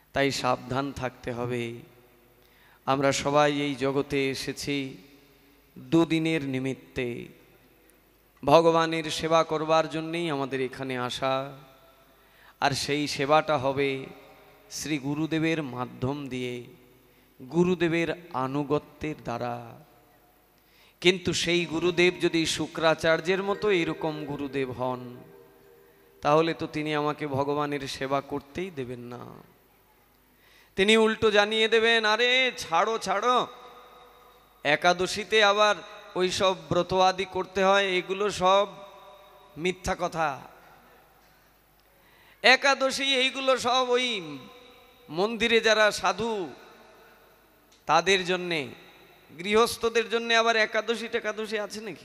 তাই সাবধান থাকতে হবে। আমরা সবাই এই জগতে এসেছি দুদিনের নিমিত্তে, ভগবানের সেবা করবার জন্যই আমাদের এখানে আসা। আর সেই সেবাটা হবে শ্রী গুরুদেবের মাধ্যম দিয়ে, গুরুদেবের আনুগত্যের দ্বারা। কিন্তু সেই গুরুদেব যদি শুক্রাচার্যের মতো এরকম গুরুদেব হন, তাহলে তো তিনি আমাকে ভগবানের সেবা করতেই দেবেন না। তিনি উল্টো জানিয়ে দেবেন, আরে ছাড়ো ছাড়ো, একাদশীতে আবার ওই সব ব্রত আদি করতে হয়, এগুলো সব মিথ্যা কথা। একাদশী এইগুলো সব ওই মন্দিরে যারা সাধু তাদের জন্যে, গৃহস্থদের জন্য আবার একাদশী টেকাদশী আছে নাকি?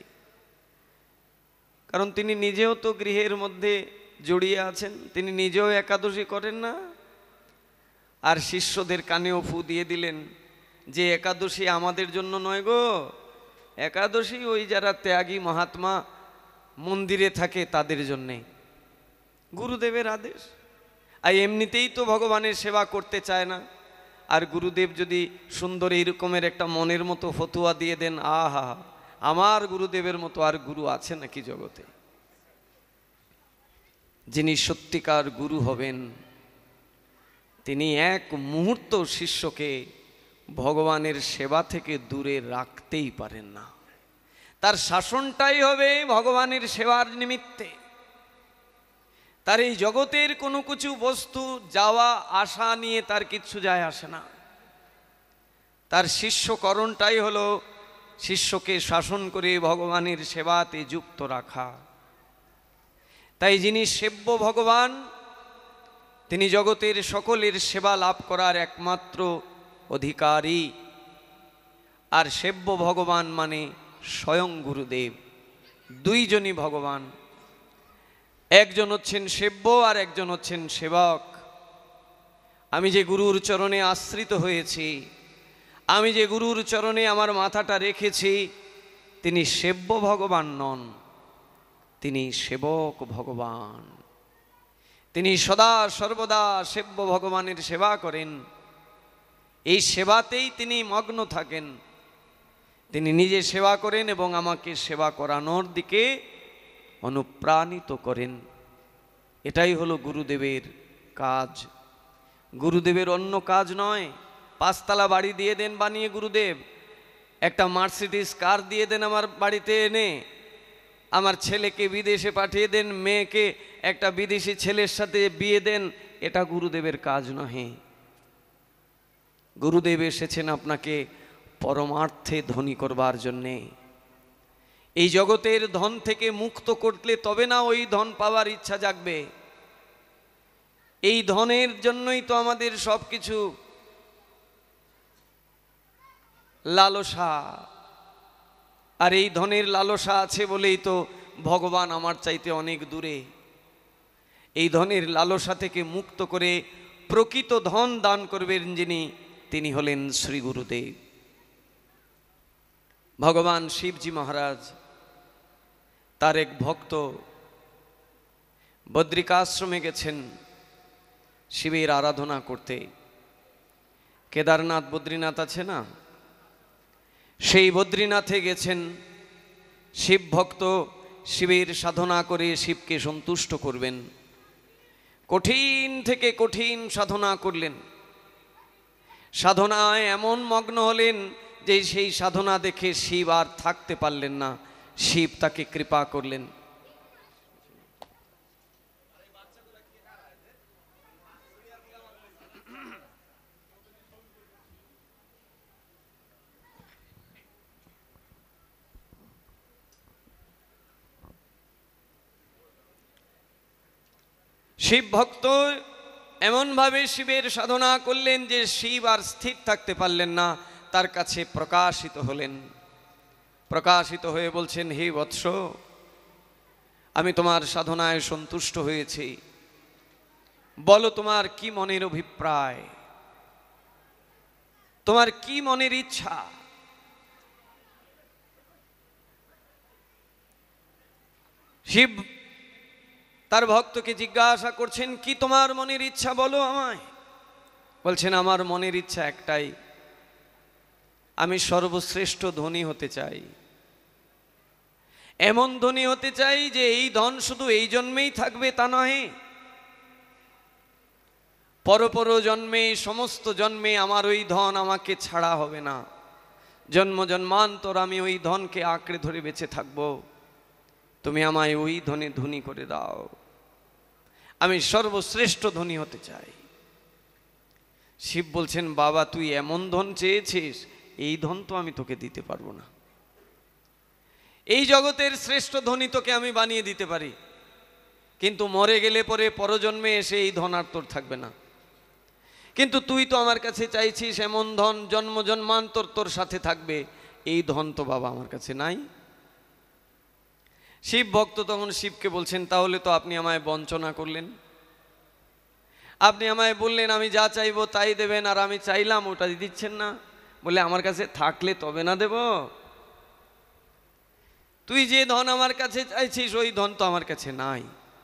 কারণ তিনি নিজেও তো গৃহের মধ্যে জড়িয়ে আছেন, তিনি নিজেও একাদশী করেন না। আর শিষ্যদের কানেও ফু দিয়ে দিলেন যে একাদশী আমাদের জন্য নয় গো, একাদশী ওই যারা ত্যাগী মহাত্মা মন্দিরে থাকে তাদের জন্যে, গুরুদেবের আদেশ। আর এমনিতেই তো ভগবানের সেবা করতে চায় না, আর গুরুদেব যদি সুন্দর এইরকমের একটা মনের মতো ফতুয়া দিয়ে দেন, আহা, আমার গুরুদেবের মতো আর গুরু আছে নাকি জগতে? যিনি সত্যিকার গুরু হবেন তিনি এক মুহূর্ত শিষ্যকে ভগবানের সেবা থেকে দূরে রাখতেই পারেন না। তার শাসনটাই হবে ভগবানের সেবার নিমিত্তে। তার এই জগতের কোনো কিছু বস্তু যাওয়া আসা নিয়ে তার কিচ্ছু যায় আসে না। তার শিষ্যকরণটাই হলো শিষ্যকে শাসন করে ভগবানের সেবাতে যুক্ত রাখা। তাই যিনি সেব্য ভগবান, তিনি জগতের সকলের সেবা লাভ করার একমাত্র অধিকারী। আর সেব্য ভগবান মানে স্বয়ং গুরুদেব। দুইজনই ভগবান, একজন হচ্ছেন সেব্য আর একজন হচ্ছেন সেবক। আমি যে গুরুর চরণে আশ্রিত হয়েছি, আমি যে গুরুর চরণে আমার মাথাটা রেখেছি, তিনি সেব্য ভগবান নন, তিনি সেবক ভগবান। তিনি সদা সর্বদা সেব্য ভগবানের সেবা করেন, এই সেবাতেই তিনি মগ্ন থাকেন। তিনি নিজে সেবা করেন এবং আমাকে সেবা করানোর দিকে অনুপ্রাণিত করেন। এটাই হলো গুরুদেবের কাজ। গুরুদেবের অন্য কাজ নয়। পাঁচতলা বাড়ি দিয়ে দেন বানিয়ে গুরুদেব, একটা মার্সিডিজ কার দিয়ে দেন আমার বাড়িতে এনে, আমার ছেলেকে বিদেশে পাঠিয়ে দেন, মেয়েকে একটা বিদেশি ছেলের সাথে বিয়ে দেন, এটা গুরুদেবের কাজ নহে। গুরুদেব এসেছেন আপনাকে পরমার্থে ধনী করবার জন্যে। এই জগতের ধন থেকে মুক্ত করলে তবে না ওই ধন পাওয়ার ইচ্ছা জাগবে। এই ধনের জন্যই তো আমাদের সব কিছু লালসা। আর এই ধনের লালসা আছে বলেই তো ভগবান আমার চাইতে অনেক দূরে। এই ধনের লালসা থেকে মুক্ত করে প্রকৃত ধন দান করবেন যিনি, তিনি হলেন শ্রী গুরুদেব। ভগবান শিবজি মহারাজ, তার এক ভক্ত বদ্রিকাশ্রমে গেছেন শিবের আরাধনা করতে। কেদারনাথ বদ্রীনাথ আছে না, সেই বদ্রীনাথে গেছেন। শিব ভক্ত শিবের সাধনা করে শিবকে সন্তুষ্ট করবেন। কঠিন থেকে কঠিন সাধনা করলেন। সাধনায় এমন মগ্ন হলেন যে সেই সাধনা দেখে শিব আর থাকতে পারলেন না। শিব তাকে কৃপা করলেন। শিব ভক্ত এমনভাবে শিবের সাধনা করলেন যে শিব আর স্থির থাকতে পারলেন না, তার কাছে প্রকাশিত হলেন। প্রকাশিত হয়ে বলছেন, হে বৎস, আমি তোমার সাধনায় সন্তুষ্ট হয়েছি, বলো তোমার কি মনের অভিপ্রায়, তোমার কি মনের ইচ্ছা। শিব তার ভক্তকে জিজ্ঞাসা করছেন, কি তোমার মনের ইচ্ছা বলো আমায়। বলছেন আমার মনের ইচ্ছা একটাই, আমি সর্বশ্রেষ্ঠ ধনী হতে চাই। এমন ধনী হতে চাই যে এই ধন শুধু এই জন্মেই থাকবে তা নয়, পরপর জন্মে, সমস্ত জন্মে আমার ওই ধন আমাকে ছাড়া হবে না। জন্ম জন্মান্তর আমি ওই ধনকে আঁকড়ে ধরে বেঁচে থাকব। তুমি আমায় ওই ধনে ধনী করে দাও, আমি সর্বশ্রেষ্ঠ ধনী হতে চাই। শিব বলছেন, বাবা তুই এমন ধন চেয়েছিস, এই ধন তো আমি তোকে দিতে পারবো না। এই জগতের শ্রেষ্ঠ ধনী তোকে আমি বানিয়ে দিতে পারি, কিন্তু মরে গেলে পরে পরজন্মে এসে এই ধন আর তোর থাকবে না। কিন্তু তুই তো আমার কাছে চাইছিস এমন ধন জন্ম জন্মান্তর তোর সাথে থাকবে, এই ধন তো বাবা আমার কাছে নাই। শিব ভক্ত তখন শিবকে বলছেন, তাহলে তো আপনি আমায় বঞ্চনা করলেন। আপনি আমায় বললেন আমি যা চাইবো তাই দেবেন, আর আমি চাইলাম ওটা দিচ্ছেন না। বলে আমার কাছে থাকলে তবে না দেব? তুই যে ধন আমার কাছে চাইছিস ওই ধন তো আমার কাছে নাই।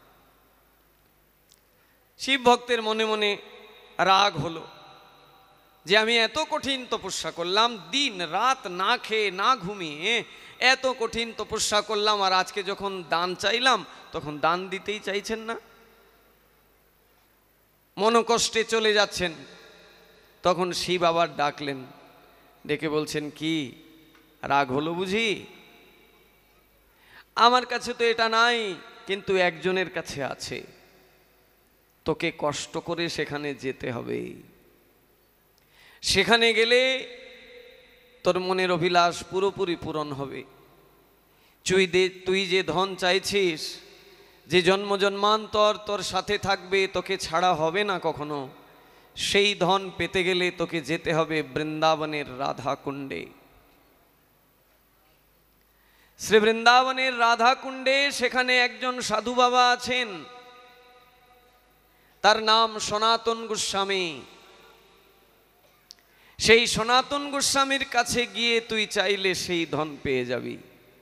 শিব ভক্তের মনে মনে রাগ হলো যে আমি এত কঠিন তপস্যা করলাম, দিন রাত না খেয়ে না ঘুমিয়ে এত কঠিন তপস্যা করলাম, আর আজকে যখন দান চাইলাম তখন দান দিতেই চাইছেন না। মনোকষ্টে চলে যাচ্ছেন। তখন শিব আবার ডাকলেন, ডেকে বলছেন, কি রাগ হলো বুঝি? আমার কাছে তো এটা নাই, কিন্তু একজনের কাছে আছে। তোকে কষ্ট করে সেখানে যেতে হবে। সেখানে গেলে তোর মনের অভিলাষ পুরোপুরি পূরণ হবে। তুই যে ধন চাইছিস, যে জন্ম জন্মান্তর তোর সাথে থাকবে, তোকে ছাড়া হবে না কখনো, সেই ধন পেতে গেলে তোকে যেতে হবে বৃন্দাবনের রাধা কুণ্ডে। শ্রী বৃন্দাবনের রাধা কুণ্ডে সেখানে একজন সাধু বাবা আছেন, তার নাম সনাতন গোস্বামী। সেই সনাতন গোস্বামীর কাছে গিয়ে তুই চাইলে সেই ধন পেয়ে যাবি।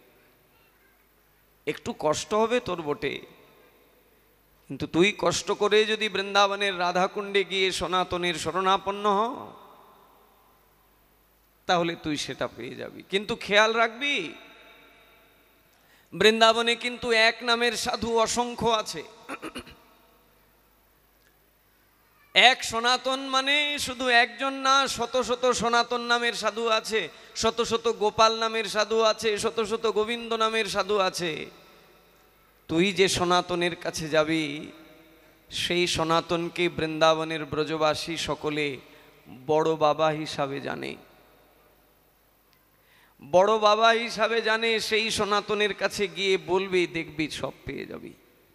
একটু কষ্ট হবে তোর বটে, কিন্তু তুই কষ্ট করে যদি বৃন্দাবনের রাধাকুণ্ডে গিয়ে সনাতনের শরণাপন্ন হ, তাহলে তুই সেটা পেয়ে যাবি। কিন্তু খেয়াল রাখবি, বৃন্দাবনে কিন্তু এক নামের সাধু অসংখ্য আছে। এক সনাতন মানে শুধু একজন না, শত শত সনাতন নামের সাধু আছে, শত শত গোপাল নামের সাধু আছে, শত শত গোবিন্দ নামের সাধু আছে। তুই যে সনাতনের কাছে যাবি, সেই সনাতনকে বৃন্দাবনের ব্রজবাসী সকলে বড় বাবা হিসাবে জানে। বড় বাবা হিসাবে জানে, সেই সনাতনের কাছে গিয়ে বলবি, দেখবি সব পেয়ে যাবি।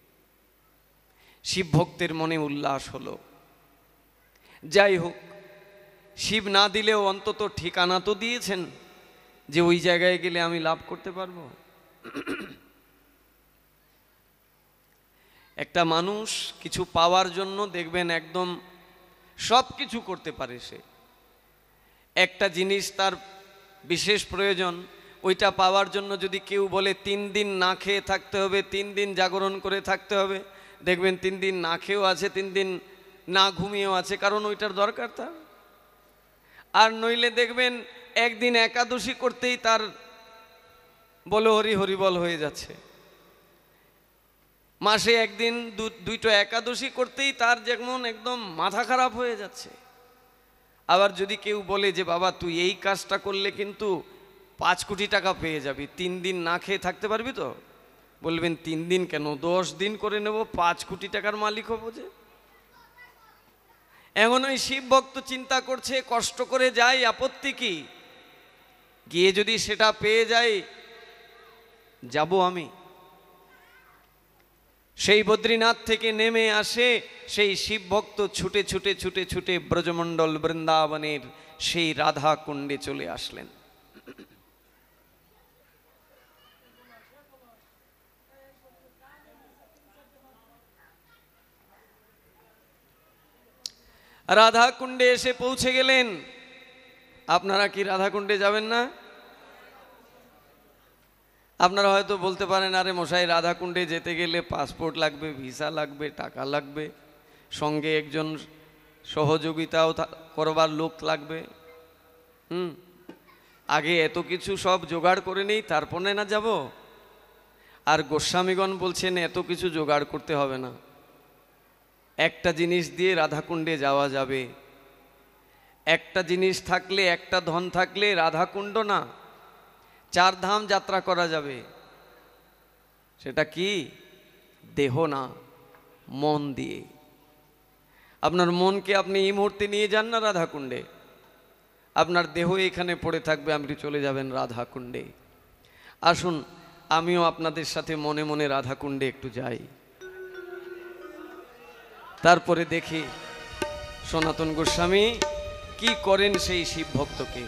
শিব ভক্তের মনে উল্লাস হলো। যাই হোক, শিব না দিলেও অন্তত ঠিকানা তো দিয়েছেন যে ওই জায়গায় গেলে আমি লাভ করতে পারবো। একটা মানুষ কিছু পাওয়ার জন্য দেখবেন একদম সব কিছু করতে পারে। সে একটা জিনিস তার বিশেষ প্রয়োজন, ওইটা পাওয়ার জন্য যদি কেউ বলে 3 দিন না খেয়ে থাকতে হবে, 3 দিন জাগরণ করে থাকতে হবে, দেখবেন 3 দিন না খেয়েও আছে, 3 দিন না ঘুমিয়েও আছে, কারণ ওইটার দরকার তার। আর নইলে দেখবেন একদিন একাদশী করতেই তার বলো হরি হরি বল হয়ে যাচ্ছে। মাসে একদিন দুইটো একাদশী করতেই তার যেমন একদম মাথা খারাপ হয়ে যাচ্ছে। আবার যদি কেউ বলে যে বাবা তুই এই কাজটা করলে কিন্তু 5 কোটি টাকা পেয়ে যাবি, 3 দিন না খেয়ে থাকতে পারবি তো? বলবেন 3 দিন কেন, 10 দিন করে নেব, 5 কোটি টাকার মালিক হবো যে। এমন ওই শিব ভক্ত চিন্তা করছে, কষ্ট করে যাই, আপত্তি কি? গিয়ে যদি সেটা পেয়ে যাই, যাব আমি। সেই বদ্রীনাথ থেকে নেমে আসে সেই শিব ভক্ত ছুটে ছুটে ছুটে ছুটে ব্রজমণ্ডল বৃন্দাবনের সেই রাধা কুণ্ডে চলে আসলেন। রাধা কুণ্ডে এসে পৌঁছে গেলেন। আপনারা কি রাধা কুণ্ডে যাবেন না? আপনারা হয়তো বলতে পারেন, আরে মশাই রাধা কুণ্ডে যেতে গেলে পাসপোর্ট লাগবে, ভিসা লাগবে, টাকা লাগবে, সঙ্গে একজন সহযোগিতাও করবার লোক লাগবে। আগে এত কিছু সব জোগাড় করে নেই, তারপরে না যাব। আর গোস্বামীগণ বলছেন এত কিছু জোগাড় করতে হবে না, একটা জিনিস দিয়ে রাধাকুণ্ডে যাওয়া যাবে। একটা জিনিস থাকলে, একটা ধন থাকলে রাধাকুণ্ড না 4 ধাম যাত্রা করা যাবে। সেটা কি? দেহ না, মন দিয়ে। আপনার মনকে আপনি এই মুহূর্তে নিয়ে যান না রাধাকুণ্ডে, আপনার দেহ এখানে পড়ে থাকবে, আপনি চলে যাবেন রাধাকুণ্ডে। আসুন আমিও আপনাদের সাথে মনে মনে রাধাকুণ্ডে একটু যাই, তারপরে দেখি সনাতন গোস্বামী কি করেন সেই শিব ভক্তকে।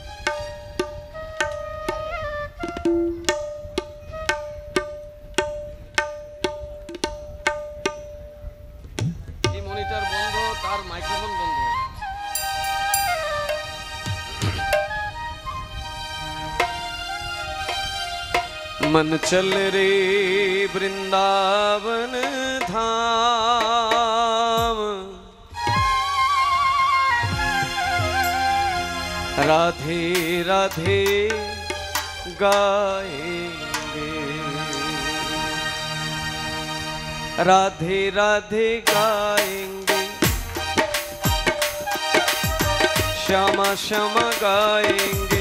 মনিটর বন্ধ, তার মাইক্রোফোন বন্ধ। मन चल रे वृंदावन धाम, राधे राधे गाएंगे, राधे राधे गाएंगे, श्यामा श्यामा गाएंगे।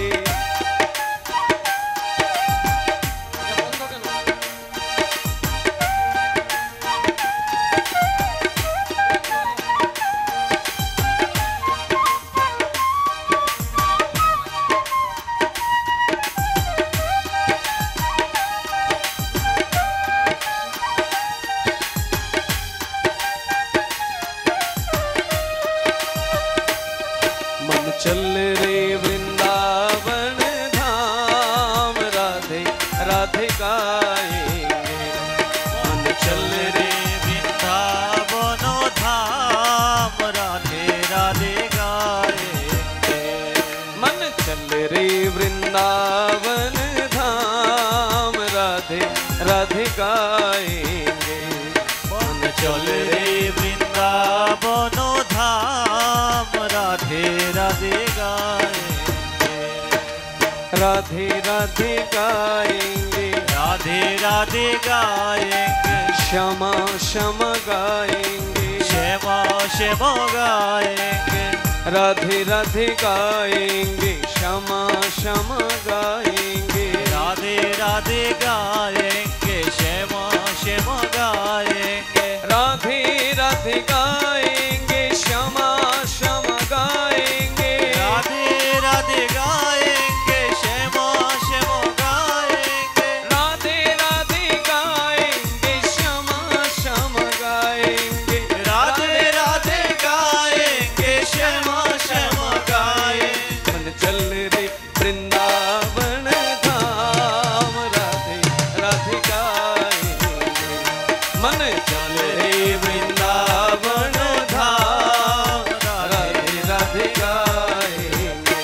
चल रे वृंदावन धाम, राधे राधे गाएंगे। मन चल रे वृंदावन धाम, राधे राधे गाएंगे। मन चल रे वृंदावन धाम, राधे राधे गाएंगे। मन चल रे वृंदावन धाम, राधे राधे गाएंगे, राधे राधे गाएंगे, राधे राधे गाएंगे। श्यामा श्यामा गाएंगे, श्यामा श्यामा गाएंगे, राधे राधे गाएंगे, श्यामा श्यामा गाएंगे, राधे राधे गाएंगे, श्यामा श्यामा गाएंगे, राधे राधे गाएंगे, श्यामा श्यामा गाएंगे, राधे राधे गाएंगे, श्यामा श्यामा गाएंगे, राधे राधे गाएंगे, श्यामा श्यामा गाएंगे, राधे राधे गाएंगे, श्यामा श्यामा गाएंगे। मन चल रे वृंदावन धाम, राधे राधे गाएंगे। मन चल रे वृंदावन धाम, राधे राधे गाएंगे।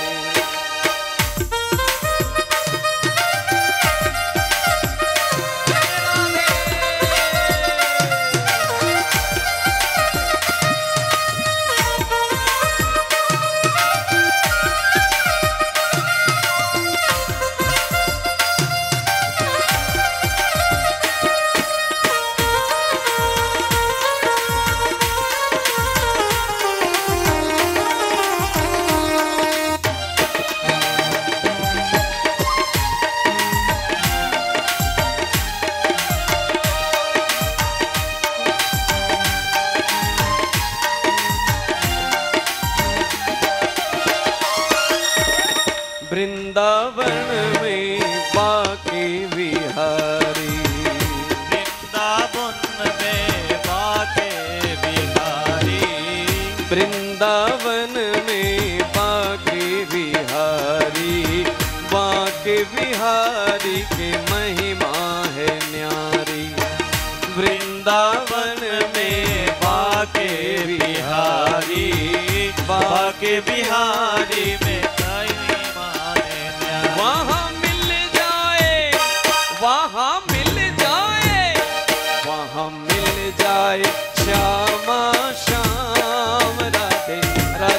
वृंदावन में बाके बिहारी, वृंदावन में बाके बिहारी, वृंदावन में बाके बिहारी, बाके बिहारी के महिमा है न्यारी। वृंदावन में बाके बिहारी, बाके बिहारी में वहाँ मिल जाए, वहाँ मिल जाए, वहाँ मिल जाए श्यामा श्याम, राधे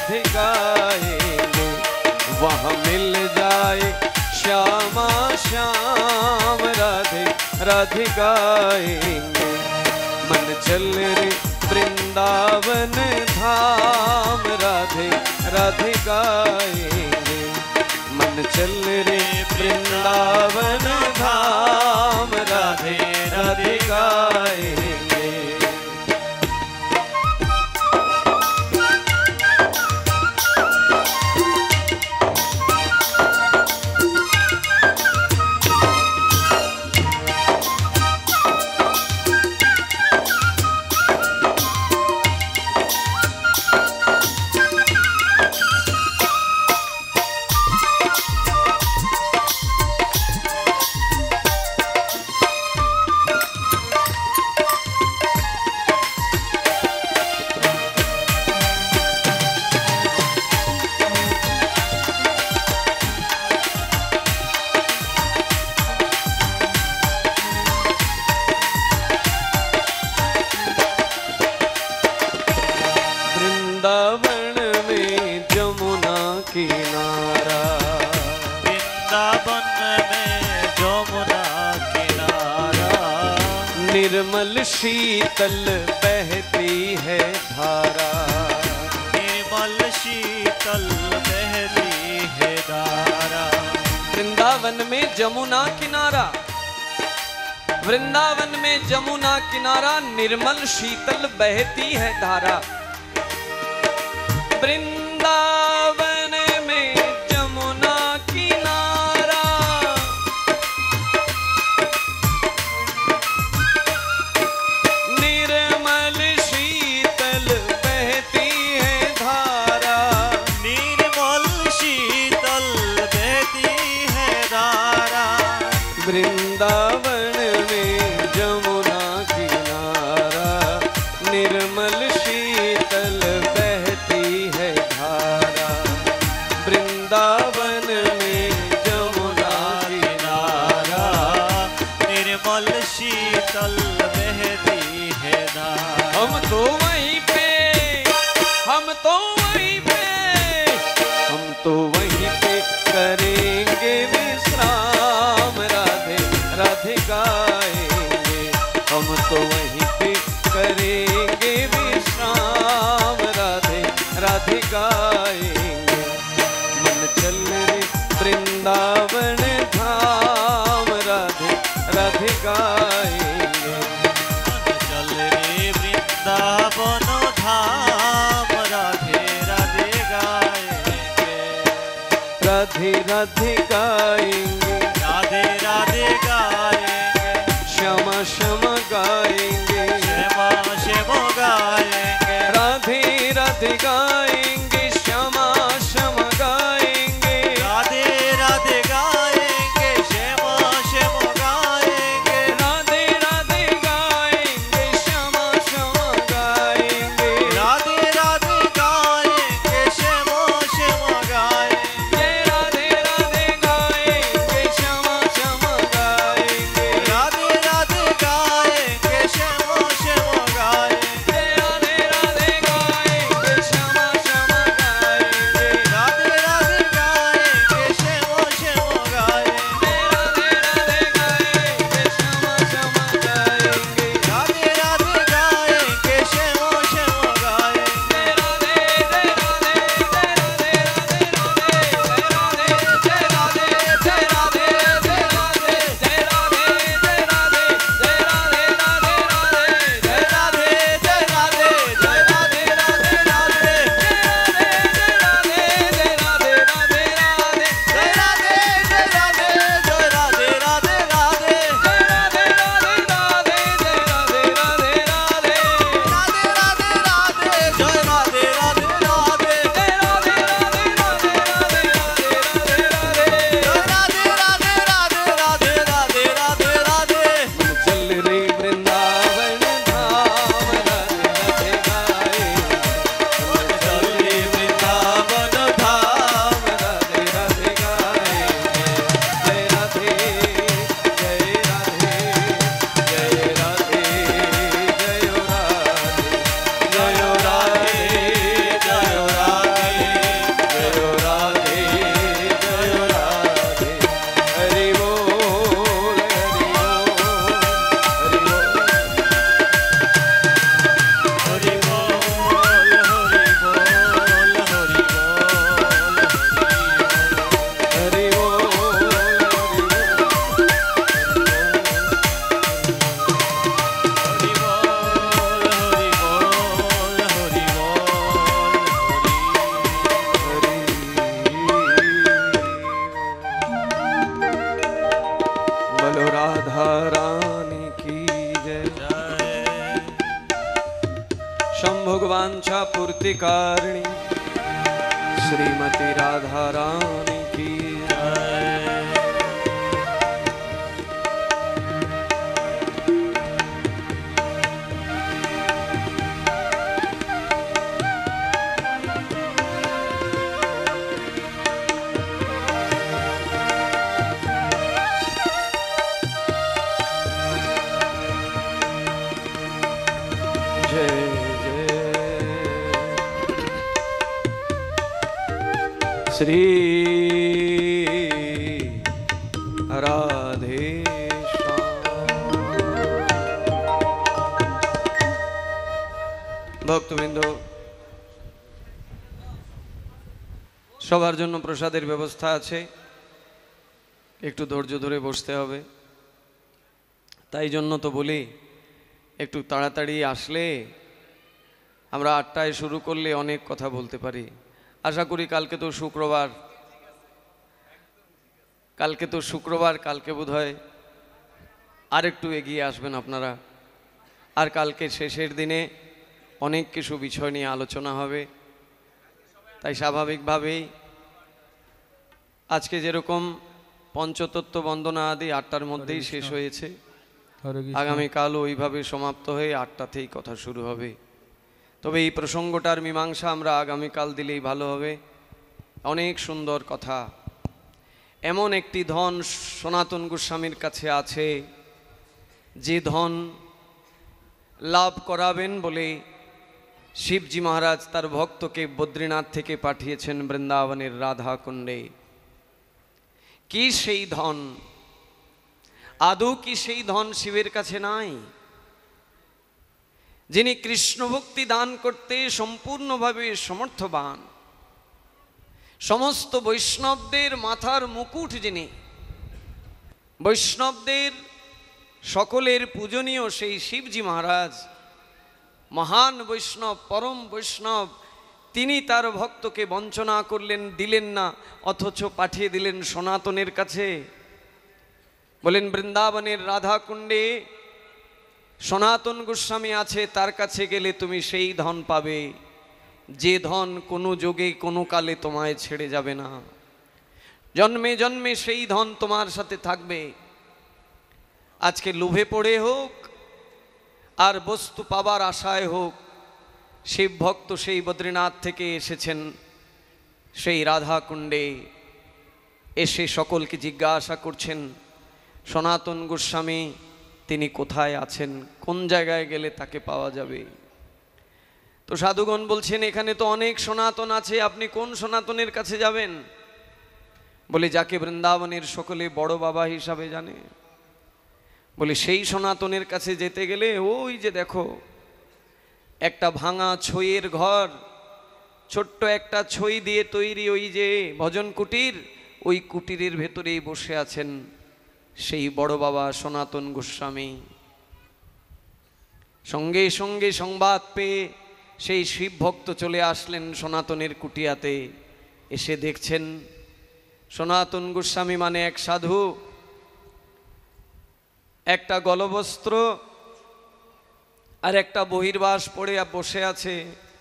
राधे गाएंगे, वहाँ मिल जाए श्यामा श्याम राधे राधे गाएंगे। मन चल रे वृंदावन धाम राधे राधे गाएंगे, मन चल रे वृंदावन धाम राधे राधे गाएंगे। वृंदावन में जमुना किनारा, वृंदावन में जमुना किनारा, निर्मल शीतल बहती है धारा, निर्मल शीतल बहती है धारा। वृंदावन में जमुना किनारा, वृंदावन में जमुना किनारा, निर्मल शीतल बहती है धारा। वृंदावन में जमुना किनारा, निर्मल शीतल बहती है धारा, निर्मल शीतल बहती है धारा। वृंदावन में जमुना किनारा, निर्मल शीतल वृंदावन में जमुना किनारा, निर्मल शीतल बहती है धारा। हम तो वहीं पे, हम तो वहीं पे, हम तो वहीं पे करेंगे विश्राम राधे राधे गाएंगे, हम तो वहीं पे करेंगे विश्राम राधे राधे गाएंगे। वृंदावन धाम राधे राधे गाएंगे, चल रे वृंदावन धाम राधे राधे गाएंगे, राधे राधे गाएंगे, राधे राधे गाएंगे, श्यामा श्यामा गाएंगे, श्यामा श्यामा गाएंगे, राधे राधे गाएंगे, श्यामा श्यामा गाएंगे, राधे राधे गाएंगे, श्यामा श्यामा गाएंगे, राधे राधे गाएंगे, श्यामा श्यामा गाएंगे, राधे राधे गाएंगे, श्यामा श्यामा गाएंगे, राधे राधे गाएंगे, कारिणी श्रीमती राधा रानी की श्री राधे ভক্তবৃন্দ, সবার জন্য প্রসাদের ব্যবস্থা আছে, একটু ধৈর্য ধরে বসতে হবে। তাই জন্য তো বলি একটু তাড়াতাড়ি আসলে আমরা 8টায় শুরু করলে অনেক কথা বলতে পারি। আশা করি কালকে তো শুক্রবার, কালকে বোধহয় আর একটু এগিয়ে আসবেন আপনারা। আর কালকে শেষের দিনে অনেক কিছু বিষয় নিয়ে আলোচনা হবে। তাই স্বাভাবিকভাবেই আজকে যেরকম পঞ্চতত্ত্ব বন্দনা আদি 8টার মধ্যেই শেষ হয়েছে, আগামীকালও ওইভাবে সমাপ্ত হয়ে 8টাতেই কথা শুরু হবে। তবে এই প্রসঙ্গটার মীমাংসা আমরা আগামীকাল দিলেই ভালো হবে। অনেক সুন্দর কথা। এমন একটি ধন সনাতন গোস্বামীর কাছে আছে, যে ধন লাভ করাবেন বলে শিবজি মহারাজ তার ভক্তকে বদ্রীনাথ থেকে পাঠিয়েছেন বৃন্দাবনের রাধা কুণ্ডে। কি সেই ধন? আদৌ কি সেই ধন শিবের কাছে নাই? যিনি কৃষ্ণ ভক্তি দান করতে সম্পূর্ণভাবে সমর্থবান, সমস্ত বৈষ্ণবদের মাথার মুকুট যিনি, বৈষ্ণবদের সকলের পূজনীয় সেই শিবজি মহারাজ, মহান বৈষ্ণব, পরম বৈষ্ণব, তিনি তার ভক্তকে বঞ্চনা করলেন, দিলেন না, অথচ পাঠিয়ে দিলেন সনাতনের কাছে। বলেন বৃন্দাবনের রাধা কুণ্ডে সনাতন গোস্বামী আছে, তার কাছে গেলে তুমি সেই ধন পাবে, যে ধন কোনো যোগে কোনো কালে তোমায় ছেড়ে যাবে না, জন্মে জন্মে সেই ধন তোমার সাথে থাকবে। আজকে লোভে পড়ে হোক আর বস্তু পাবার আশায় হোক, শিব ভক্ত সেই বদ্রীনাথ থেকে এসেছেন সেই রাধা কুণ্ডে, এসে সকলকে জিজ্ঞাসা করছেন সনাতন গোস্বামী তিনি কোথায় আছেন, কোন জায়গায় গেলে তাকে পাওয়া যাবে। তো সাধুগণ বলছেন এখানে তো অনেক সনাতন আছে, আপনি কোন সনাতনের কাছে যাবেন? বলে যাকে বৃন্দাবনের সকলে বড় বাবা হিসাবে জানে। বলে সেই সনাতনের কাছে যেতে গেলে ওই যে দেখো একটা ভাঙা ছইয়ের ঘর, ছোট্ট একটা ছই দিয়ে তৈরি ওই যে ভজন কুটির, ওই কুটিরের ভেতরেই বসে আছেন সেই বড় বাবা সনাতন গোস্বামী। সঙ্গে সঙ্গে সংবাদ পেয়ে সেই শিব ভক্ত চলে আসলেন সনাতনের কুটিয়াতে। এসে দেখছেন সনাতন গোস্বামী মানে এক সাধু, একটা গলবস্ত্র আর একটা বহির্বাস পরে বসে আছে।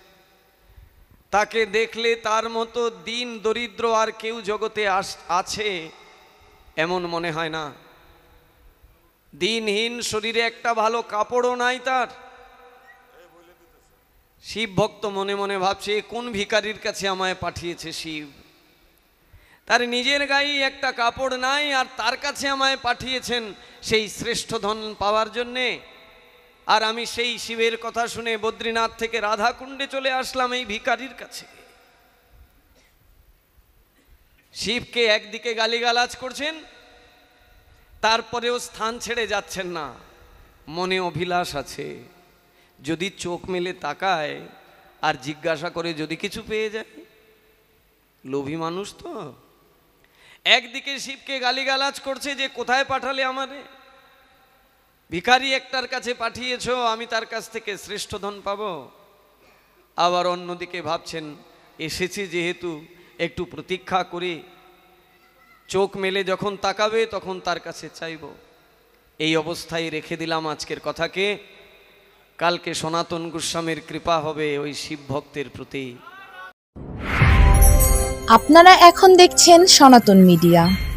তাকে দেখলে তার মতো দিন দরিদ্র আর কেউ জগতে আছে এমন মনে হয় না। দিনহীন, শরীরে একটা ভালো কাপড়ও নাই তার। শিব ভক্ত মনে মনে ভাবছে কোন ভিখারির কাছে আমায় পাঠিয়েছে শিব, তার নিজের গায়ে একটা কাপড় নাই আর তার কাছে আমায় পাঠিয়েছেন সেই শ্রেষ্ঠ ধন পাওয়ার জন্যে। আর আমি সেই শিবের কথা শুনে বদ্রীনাথ থেকে রাধা কুণ্ডে চলে আসলাম এই ভিখারির কাছে। শিবকে একদিকে গালিগালাজ করছেন, তারপরেও স্থান ছেড়ে যাচ্ছেন না। মনে অভিলাষ আছে, যদি চোখ মেলে তাকায় আর জিজ্ঞাসা করে যদি কিছু পেয়ে যায়। লোভী মানুষ তো। একদিকে শিবকে গালিগালাজ করছে যে কোথায় পাঠালে আমারে, ভিখারি একটার কাছে পাঠিয়েছ, আমি তার কাছ থেকে শ্রেষ্ঠ ধন পাবো। আবার অন্যদিকে ভাবছেন এসেছি যেহেতু একটু প্রতীক্ষা করি, চোখ মেলে যখন তাকাবে তখন তার কাছে চাইব। এই অবস্থায় রেখে দিলাম আজকের কথাকে। কালকে সনাতন গোস্বামীর কৃপা হবে ওই শিব ভক্তের প্রতি। আপনারা এখন দেখছেন সনাতন মিডিয়া।